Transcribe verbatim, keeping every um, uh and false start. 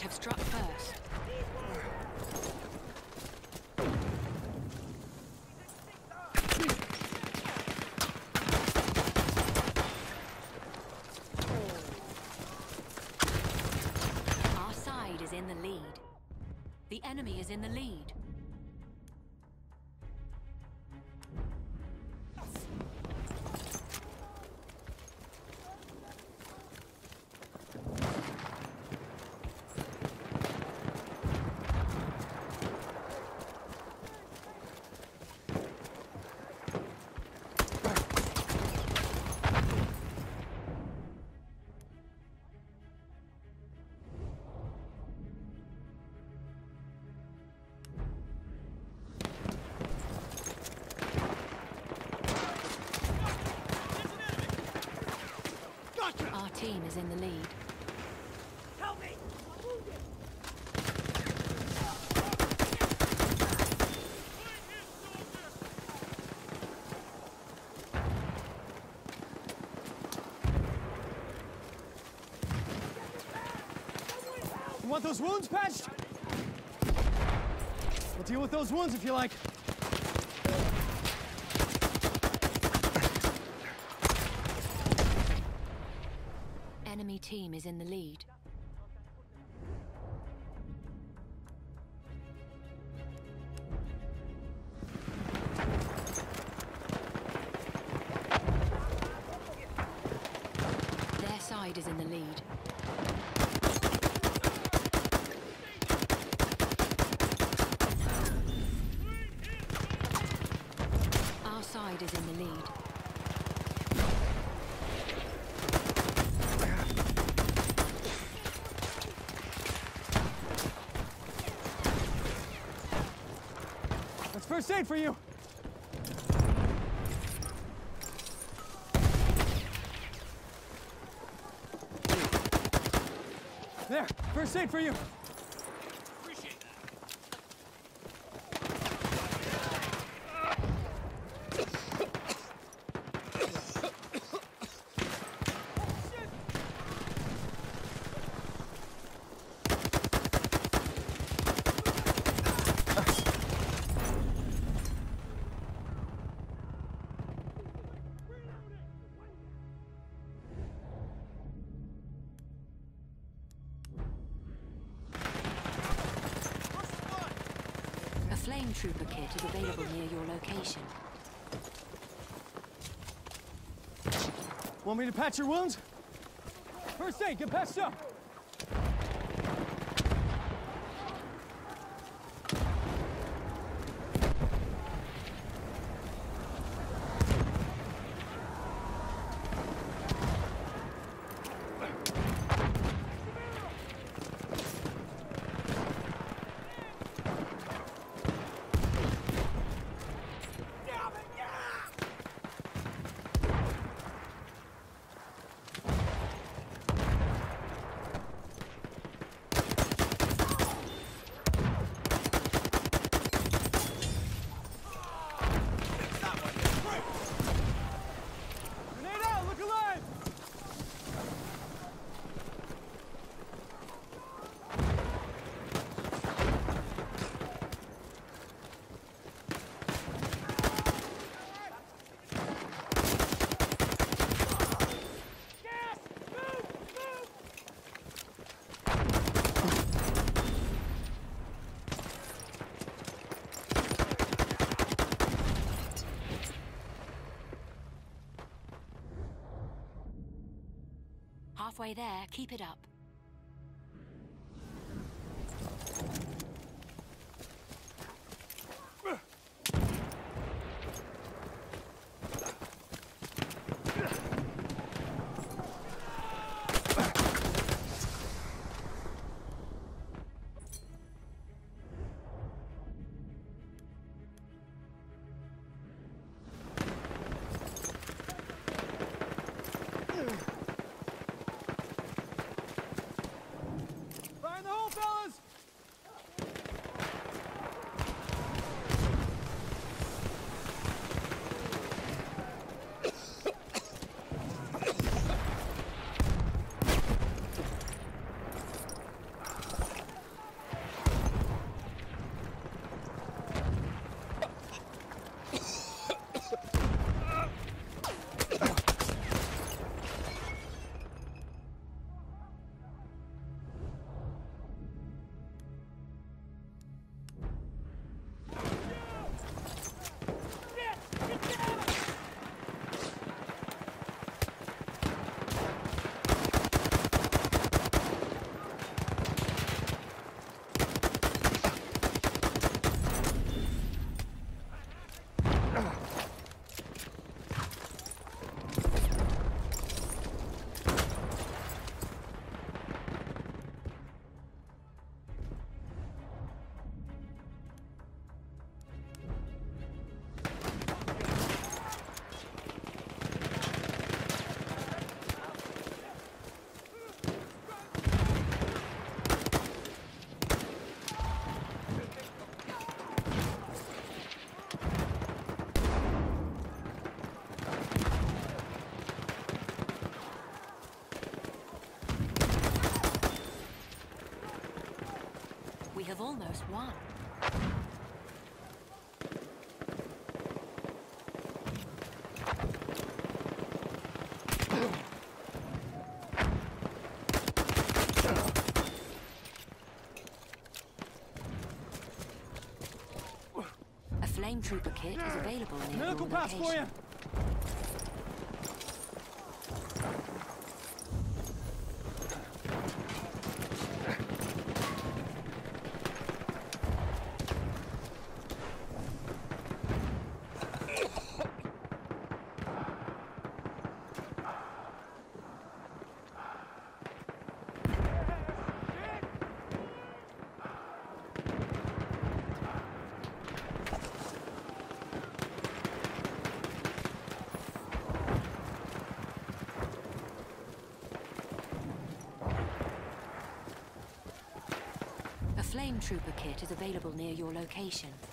might have struck first. Our side is in the lead. The enemy is in the lead. Our team is in the lead. Help me! I'm wounded! You want those wounds patched? We'll deal with those wounds if you like. Enemy team is in the lead. Their side is in the lead. Our side is in the lead. First aid for you! There, first aid for you! Appreciate that. A flame trooper kit is available near your location. Want me to patch your wounds? First aid, get patched up! Halfway there, keep it up. We have almost won. A flame trooper kit is available near your Medical pass for you. location. A flame trooper kit is available near your location.